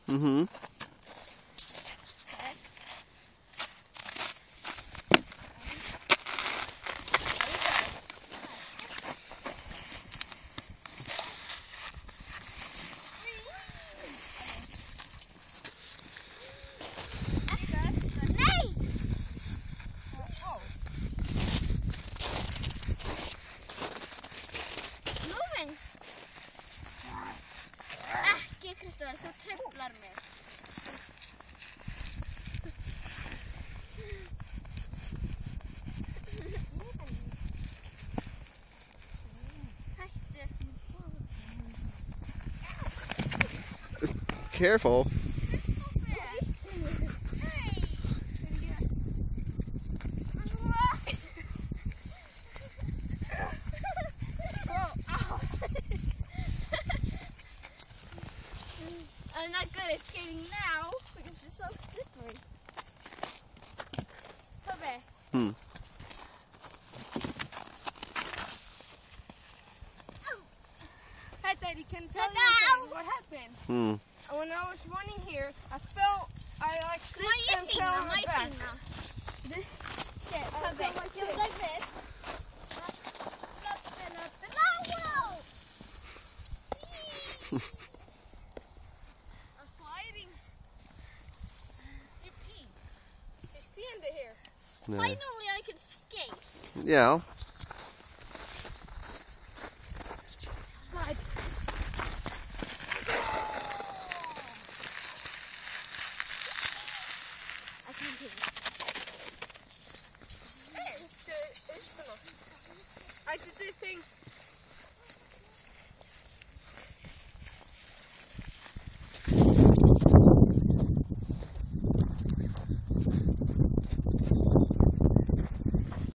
Mm-hmm. Ekki, Kristófer, þú truflar mig. Hættu. Careful. I'm not good at skating now because it's so slippery. Pubbe. Hey, Daddy, can tell you what happened? When I was running here, I slipped and fell on my back. Sit, Pubbe. You look like this. Here. No. Finally, I can skate. Yeah.